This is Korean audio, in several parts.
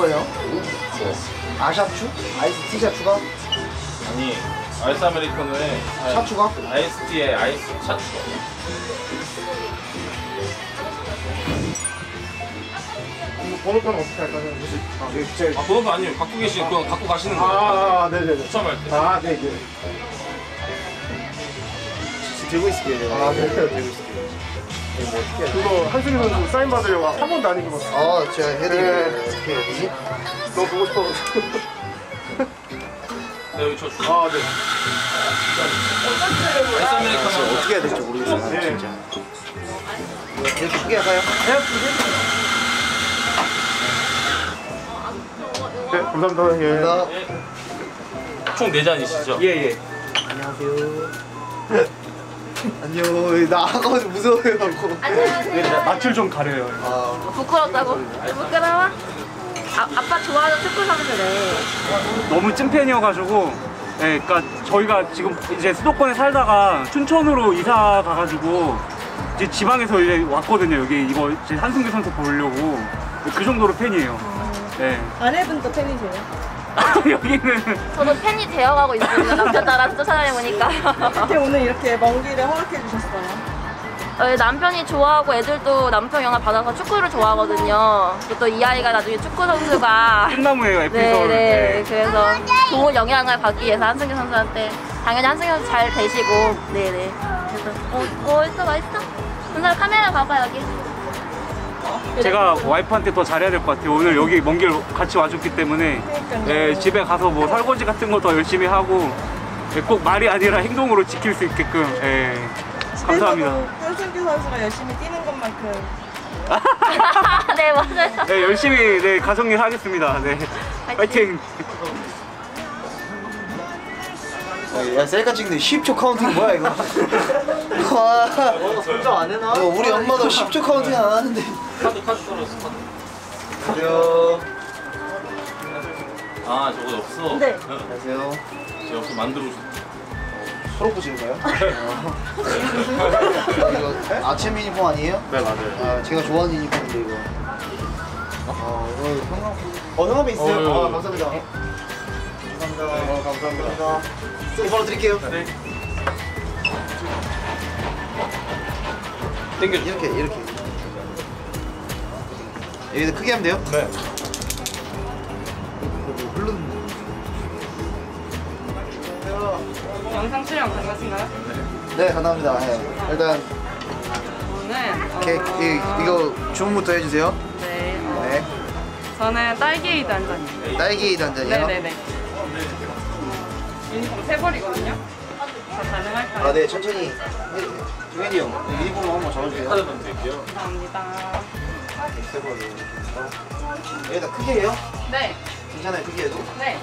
뭐예요? 네. 아샤추? 아이스 티샤 추가? 아니 아이스 아메리카노에 차 추가? 아이스티에 아이스 차 추가. 번호표는 어떻게 할까요? 아, 번호도 아니에요. 갖고 계시고 그냥 갖고 가시는 거예요. 네네네. 추첨할 때. 네네. 들고 있을게요. 네. 들고 있을게요. 그거 한승희 선수 사인 받으려고 한 번도 안 입어봤어. 제가 해드릴게요. 어떻게 해야 되지? 너무 보고 싶어가지고. 네, 여기 저 주. 네. 아이스 아메리카노 어떻게 해야 될지 모르겠어요. 네. 진짜. 이렇게 크게 할까요? 네, 감사합니다. 예. 감사합니다. 총 4잔이시죠? 예. 안녕하세요. 안녕. 나 아까부터 무서워요. 안녕하세요. 낯을 좀 가려요. 부끄럽다고? 부끄러워? 아빠 좋아하는 축구 선수래. 너무 찐팬이어가지고, 예, 그러니까 저희가 지금 이제 수도권에 살다가 춘천으로 이사 가가지고 이제 지방에서 이제 왔거든요. 여기 이거 제 한승규 선수 보려고. 그 정도로 팬이에요. 네. 아내분도 팬이세요? 여기는 저도 팬이 되어가고 있어요. 남편 따라서 쫓아다녀보니까. 근데 오늘 이렇게 먼 길을 허락해 주셨어요? 남편이 좋아하고 애들도 남편 영화 받아서 축구를 좋아하거든요. 또 이 아이가 나중에 축구 선수가 끝나무예요, 에피소드. 네네. 그래서 좋은 영향을 받기 위해서 한승규 선수한테 당연히 한승규 선수 잘 되시고 네네. 그래서 있어 맛있어. 선수 카메라 봐봐 여기. 제가 와이프한테 더 잘해야 될 것 같아요. 오늘 여기 먼 길 같이 와줬기 때문에 예, 집에 가서 뭐 설거지 같은 거 더 열심히 하고 예, 꼭 말이 아니라 행동으로 지킬 수 있게끔 예, 감사합니다. 한승규 선수가 열심히 뛰는 것만큼 네 맞아요. 네, 열심히 네, 가정일 하겠습니다. 네, 파이팅. 야, 셀카 찍는데 10초 카운팅 뭐야 이거? 와. 설정 안 해놔? 우리 엄마도 10초 카운팅 안 하는데. 카드 떨어졌어. 카드. 안녕하세요. 아 저거 없어. 네. 안녕하세요. 제가 없어 만들어 오셨. 초록부 찍은가요? 이거 아침 유니폼 아니에요? 네, 맞아요. 제가 좋아하는 유니폼인데 이거. 이거 형광. 형광펜 있어요? 감사합니다. 감사합니다. 감사합니다. 바로 드릴게요. 네. 땡겨. 이렇게. 여기도 크게 하면 돼요? 네. 흐르는. 영상 촬영 가능하신가요? 네, 감사합니다. 네. 일단 저는 이거 주문부터 해주세요. 네, 네. 저는 딸기에이드 한 잔이요. 딸기 한 잔이요? 네네네. 유니폼 세 벌이거든요. 다 가능할까요? 네, 천천히. 동현이 형, 유니폼 한번 잡아주세요. 카드만 드릴게요. 감사합니다. 세 번을. 여기다 크게 해요? 네, 괜찮아요, 크게 해도? 네.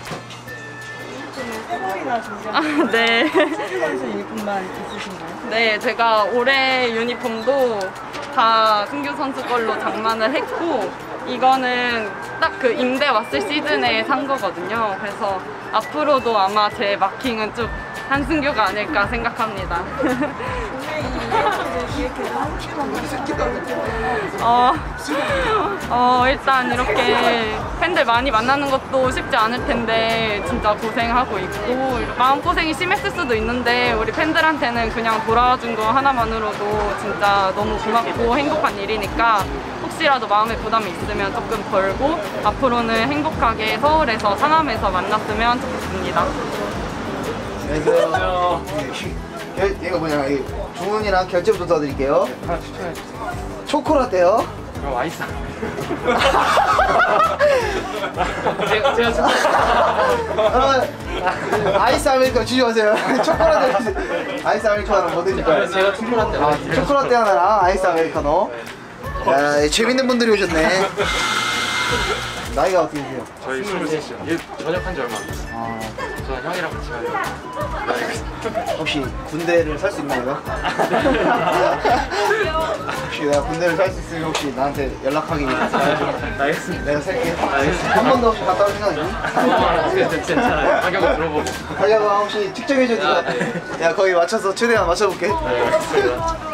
세 번이나 준비하셨어요? 네. 한승규 선수 유니폼만 있으신가요? 네, 제가 올해 유니폼도 다 승규 선수 걸로 장만을 했고 이거는 딱 그 임대 왔을 시즌에 산 거거든요. 그래서 앞으로도 아마 제 마킹은 쭉 한승규가 아닐까 생각합니다. 오늘 이 이벤트를 기획해서 한승규 일단 이렇게 팬들 많이 만나는 것도 쉽지 않을 텐데 진짜 고생하고 있고 마음고생이 심했을 수도 있는데 우리 팬들한테는 그냥 돌아와준 거 하나만으로도 진짜 너무 고맙고 행복한 일이니까 혹시라도 마음에 부담이 있으면 조금 덜고 앞으로는 행복하게 서울에서 상암에서 만났으면 좋겠습니다. 안녕하세요. 이거 뭐냐, 주문이랑 결제부터 도와드릴게요. 하나 추천해 주세요. 초코라떼요. 그럼 아이스. 아이스 아메리카노 주지 마세요. 초코라떼 주세요. 아이스 아메리카노 뭐 드릴까요? 제가 초콜릿 초코라떼 하나랑 아이스 아메리카노. 야, 재밌는 분들이 오셨네. 나이가 어떻게 되세요? 저희 23이요. 얘 전역한 지 얼마 안 됐어요. 저는 형이랑 같이 가요. 혹시 군대를 살 수 있나요? 혹시 내가 군대를 살 수 있으면 혹시 나한테 연락하기 알겠습니다. 내가 살게. 한 번도 혹시 갔다 올 생각 있니? 괜찮아요. 가격을 들어보고. 가격은 혹시 측정해줘. 야, 거기 맞춰서 최대한 맞춰볼게.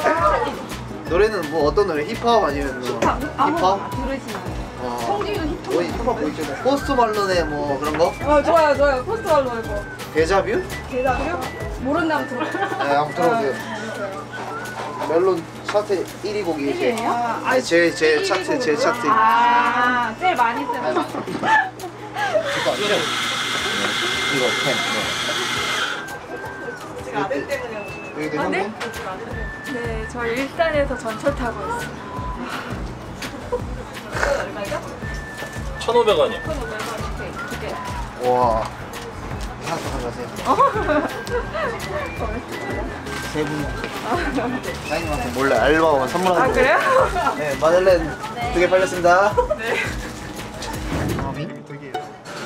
노래는 뭐 어떤 노래? 힙합 아니면 뭐? 힙합? 들으시나요? 어. 성기도 힙합 뭐이 힙합 뭐 있잖아. 포스트 말론의 뭐 그런 거? 좋아요 좋아요. 포스트 말로 이거. 데자뷰? 대답이요? 모른다면 들어. 네, 한번 들어보세요. 멜론 차트 1위 곡이 이제. 아, 제 차트 제 차트. 아 제일 많이 쓰는 거. 이거 펜. 제가 아들 때문에. 여기도 현금? 네, 저 일산에서 전철 타고 있어요. 1,500원이요. 와. 하나 더 가져가세요. 세 분. 사인만큼 몰래 알바와 선물하는 거. 그래요? 네, 마들렌 2개 팔렸습니다. 네. 되게.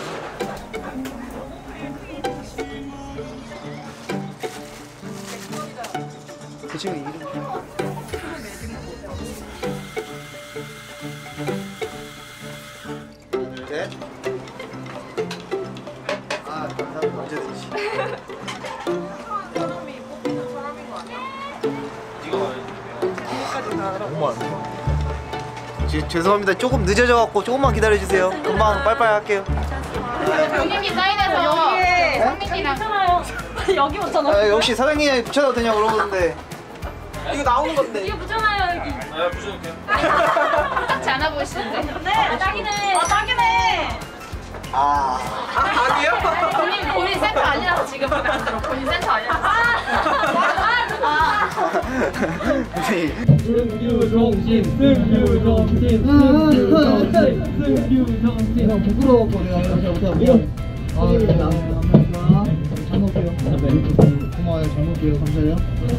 그 친구 이름. 네. 아, 감사합니다. 언제든지. 죄송합니다. 조금 늦어져갖고 조금만 기다려주세요. 금방 빨빨 할게요. 형님이 사인해서 형님이랑 여기 붙여놓. 혹시 사장님이 붙여도 되냐고 물어보는데. 이거 나오는 건데. 이거 붙여놔요 여기. 아, 부셔놓을게요. 딱지 않아 보이시는데? 네, 딱이네. 딱이네. 아. 아니요? 본인 센터 아니라서 지금 안 들어. 본인 센터 아니라서. 부끄러웠고 내가 이렇게 못하면 잘 먹을게요. 고마워요. 잘 먹을게요. 감사해요.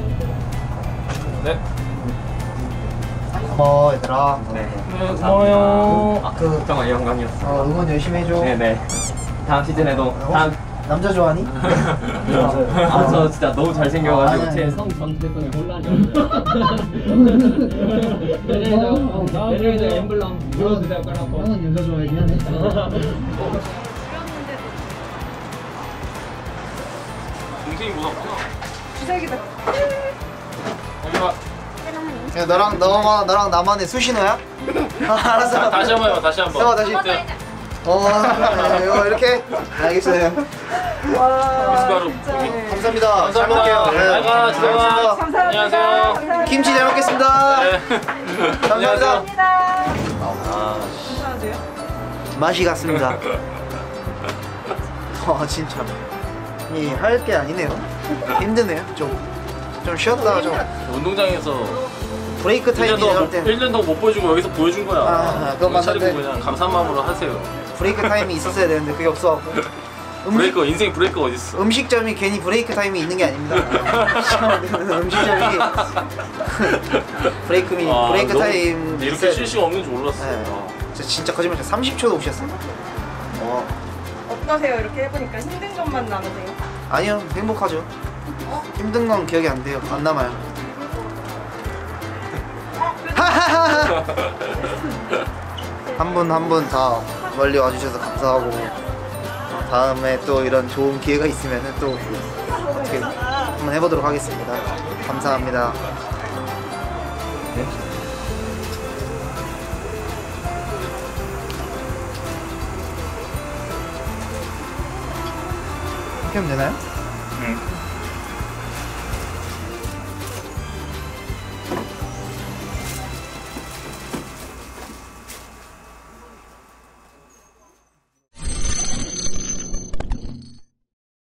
네. 고마워 얘들아. 네. 고마워요. 정말 영광이었어. 응원 열심히 해줘. 네네. 다음 시즌에도 다음. 남자 좋아하니? 저 진짜 너무 잘생겨가지고 아니, 제 아니. 성 전체성에 혼란이 내년에 엠블럼 물어주세요. 까놓고. 형은 여자 좋아하긴 하네. 동생이 못 왔구나. 주색이다. 엄마. 야 나랑 나만의 수신호야? 알았어. 다시 한번 해봐. 다시 한번. 해봐 다시. 네, 이거 이렇게. 알겠어요. 미숫가루. 감사합니다. 잘 먹을게요. 잘 가. 잘 들어가. 먹겠습니다. 안녕하세요. 김치 잘 먹겠습니다. 네. 감사합니다. 아, 맛이 같습니다. 진짜 할 게 아니네요. 힘드네요. 좀 쉬었다가 좀 운동장에서 브레이크 타임이 나올 때 1년 더 못 보여주고 여기서 보여준 거야. 아, 그건 정신 차리고 맞는데. 그냥 감사한 마음으로 하세요. 브레이크 타임이 있었어야 되는데 그게 없어갖고 브레이크, 인생 브레이크가 어딨어. 음식점이 괜히 브레이크 타임이 있는 게 아닙니다. 음식점이 브레이크 타임 이렇게 있어야 쉴 시간 없는 줄 몰랐어. 네. 진짜 거짓말 30초도 오셨어요. 어떠세요? 이렇게 해보니까 힘든 것만 남으세요? 아니요, 행복하죠. 힘든 건 기억이 안 돼요. 안 남아요. 한 분 한 분 다 멀리 와주셔서 감사하고 다음에 또 이런 좋은 기회가 있으면 또 어떻게 한번 해보도록 하겠습니다. 감사합니다. 이렇게 하면 되나요? 응.